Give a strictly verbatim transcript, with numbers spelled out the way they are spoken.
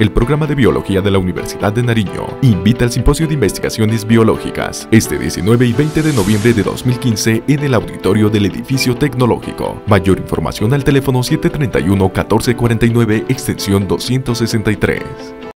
El programa de Biología de la Universidad de Nariño invita al Simposio de Investigaciones Biológicas este diecinueve y veinte de noviembre de dos mil quince en el auditorio del edificio tecnológico. Mayor información al teléfono siete tres uno, uno cuatro cuatro nueve, extensión doscientos sesenta y tres.